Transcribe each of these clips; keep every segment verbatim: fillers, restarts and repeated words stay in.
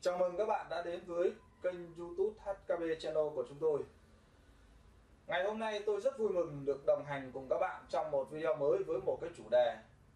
Chào mừng các bạn đã đến với kênh YouTube hát ca bê Channel của chúng tôi. Ngày hôm nay tôi rất vui mừng được đồng hành cùng các bạn trong một video mới với một cái chủ đề.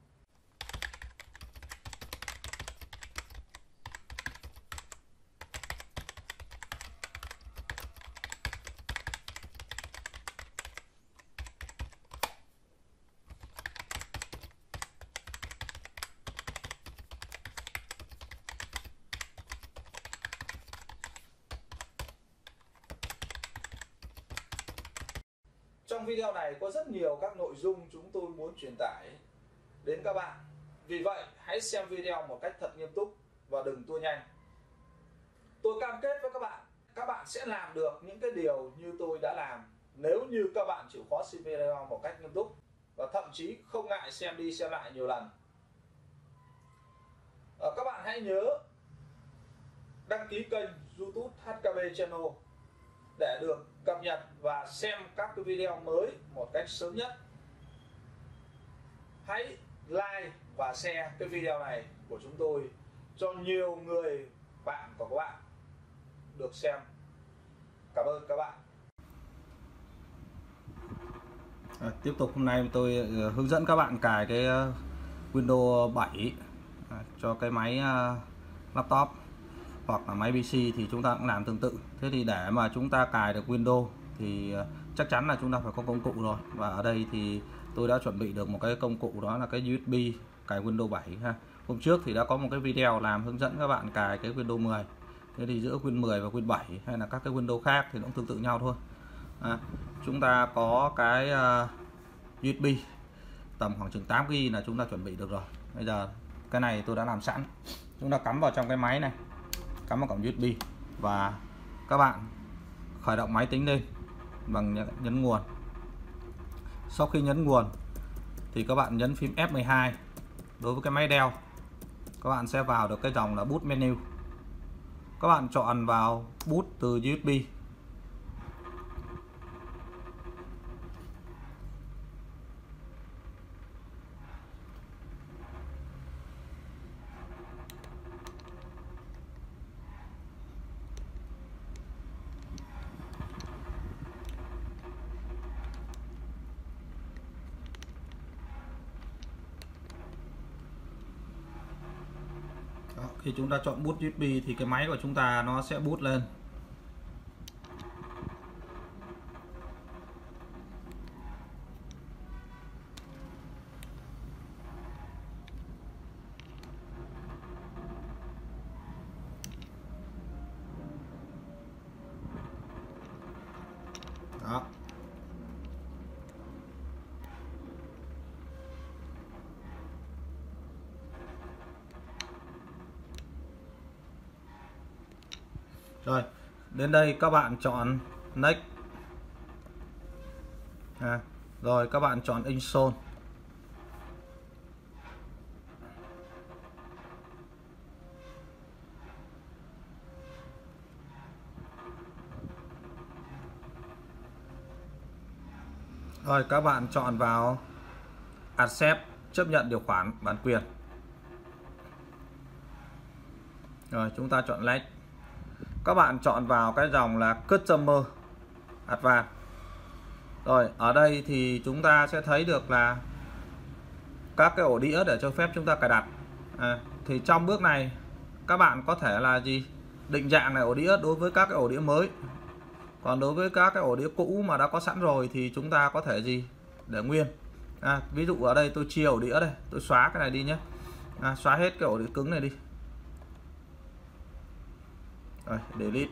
Trong video này có rất nhiều các nội dung chúng tôi muốn truyền tải đến các bạn. Vì vậy, hãy xem video một cách thật nghiêm túc và đừng tua nhanh. Tôi cam kết với các bạn, các bạn sẽ làm được những cái điều như tôi đã làm nếu như các bạn chịu khó xem video một cách nghiêm túc và thậm chí không ngại xem đi xem lại nhiều lần. À, các bạn hãy nhớ đăng ký kênh YouTube hát ca bê Channel để được cập nhật và xem các cái video mới một cách sớm nhất. Hãy like và share cái video này của chúng tôi cho nhiều người bạn của các bạn được xem. Cảm ơn các bạn. À, tiếp tục hôm nay tôi uh, hướng dẫn các bạn cài cái uh, Windows bảy uh, cho cái máy uh, laptop hoặc là máy pê xê thì chúng ta cũng làm tương tự. Thế thì để mà chúng ta cài được Windows thì uh, chắc chắn là chúng ta phải có công cụ rồi. Và ở đây thì tôi đã chuẩn bị được một cái công cụ, đó là cái u ét bê cài Windows bảy ha. Hôm trước thì đã có một cái video làm hướng dẫn các bạn cài cái Windows mười. Thế thì giữa Win mười và Win bảy hay là các cái Windows khác thì cũng tương tự nhau thôi. À, chúng ta có cái uh, u ét bê tầm khoảng chừng tám gi-ga-bai là chúng ta chuẩn bị được rồi. Bây giờ cái này tôi đã làm sẵn, chúng ta cắm vào trong cái máy này, cắm vào cổng u ét bê và các bạn khởi động máy tính lên bằng nhấn nguồn. Sau khi nhấn nguồn thì các bạn nhấn phím F mười hai. Đối với cái máy Dell, các bạn sẽ vào được cái dòng là boot menu. Các bạn chọn vào boot từ u ét bê. Đó, khi chúng ta chọn boot u ét bê thì cái máy của chúng ta nó sẽ boot lên. Đó. Rồi, đến đây các bạn chọn Next. À, rồi các bạn chọn Install. Rồi các bạn chọn vào Accept, chấp nhận điều khoản bản quyền. Rồi chúng ta chọn Next. Các bạn chọn vào cái dòng là Customer Advanced. Rồi ở đây thì chúng ta sẽ thấy được là các cái ổ đĩa để cho phép chúng ta cài đặt. À, thì trong bước này các bạn có thể là gì? Định dạng này ổ đĩa đối với các cái ổ đĩa mới. Còn đối với các cái ổ đĩa cũ mà đã có sẵn rồi thì chúng ta có thể gì? Để nguyên. À, ví dụ ở đây tôi chia ổ đĩa đây, tôi xóa cái này đi nhé. À, xóa hết cái ổ đĩa cứng này đi. Rồi, delete.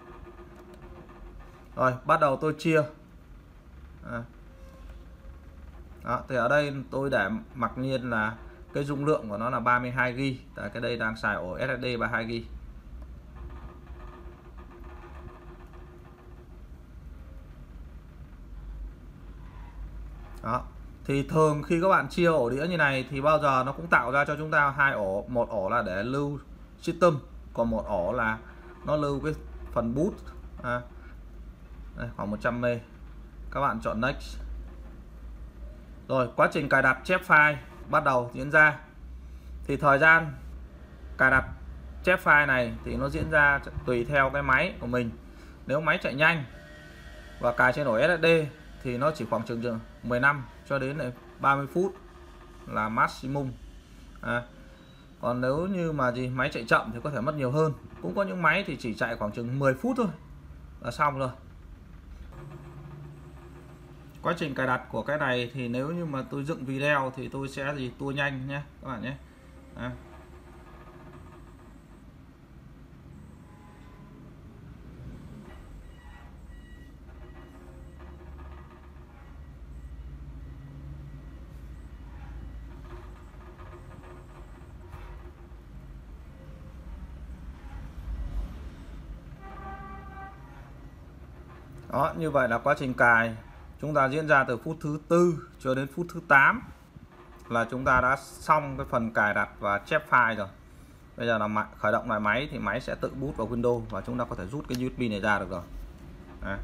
Rồi, bắt đầu tôi chia. À. Đó, thì ở đây tôi để mặc nhiên là cái dung lượng của nó là ba mươi hai gi-ga-bai. Tại cái đây đang xài ổ ét ét đê ba mươi hai gi-ga-bai. Đó. Thì thường khi các bạn chia ổ đĩa như này thì bao giờ nó cũng tạo ra cho chúng ta hai ổ, một ổ là để lưu system, còn một ổ là nó lưu cái phần boot. À. Đây, khoảng một trăm mê. Các bạn chọn Next. Rồi quá trình cài đặt chép file bắt đầu diễn ra. Thì thời gian cài đặt chép file này thì nó diễn ra tùy theo cái máy của mình. Nếu máy chạy nhanh và cài trên ổ ét ét đê thì nó chỉ khoảng chừng mười lăm cho đến ba mươi phút là maximum. À, còn nếu như mà gì máy chạy chậm thì có thể mất nhiều hơn. Cũng có những máy thì chỉ chạy khoảng chừng mười phút thôi là xong rồi. Quá trình cài đặt của cái này thì nếu như mà tôi dựng video thì tôi sẽ gì tua nhanh nhé các bạn nhé. À. Đó, như vậy là quá trình cài chúng ta diễn ra từ phút thứ tư cho đến phút thứ tám là chúng ta đã xong cái phần cài đặt và chép file rồi. Bây giờ là khởi động lại máy thì máy sẽ tự boot vào Windows và chúng ta có thể rút cái u ét bê này ra được rồi. À.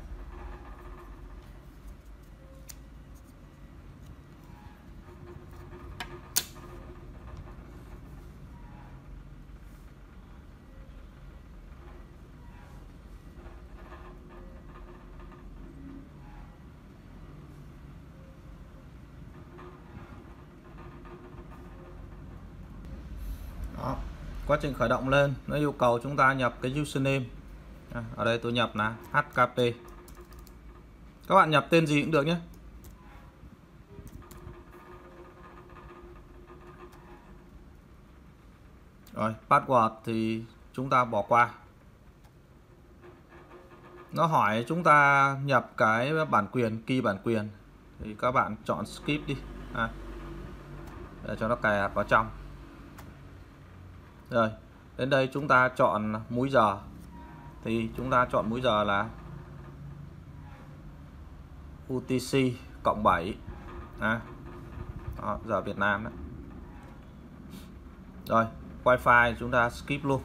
Đó. Quá trình khởi động lên nó yêu cầu chúng ta nhập cái username. À, ở đây tôi nhập là hát ca pê. Các bạn nhập tên gì cũng được nhé. Rồi password thì chúng ta bỏ qua. Nó hỏi chúng ta nhập cái bản quyền, key bản quyền thì các bạn chọn skip đi à, để cho nó cài đặt vào trong. Rồi đến đây chúng ta chọn múi giờ thì chúng ta chọn múi giờ là u tê xê cộng bảy à. Đó, giờ Việt Nam đấy. Rồi wifi chúng ta skip luôn.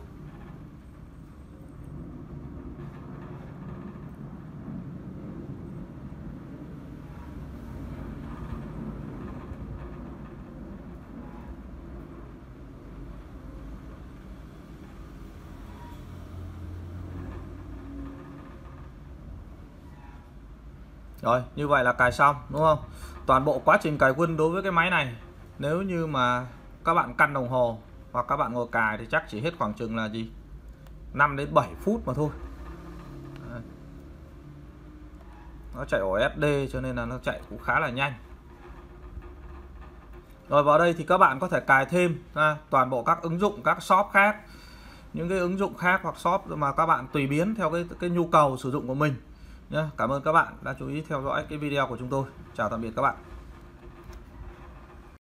Rồi như vậy là cài xong đúng không? Toàn bộ quá trình cài Win đối với cái máy này nếu như mà các bạn căn đồng hồ hoặc các bạn ngồi cài thì chắc chỉ hết khoảng chừng là gì năm đến bảy phút mà thôi. Đấy. Nó chạy ổ ét đê cho nên là nó chạy cũng khá là nhanh. Rồi vào đây thì các bạn có thể cài thêm à, toàn bộ các ứng dụng, các shop khác, những cái ứng dụng khác hoặc shop mà các bạn tùy biến theo cái cái nhu cầu sử dụng của mình nhé. Cảm ơn các bạn đã chú ý theo dõi cái video của chúng tôi. Chào tạm biệt các bạn.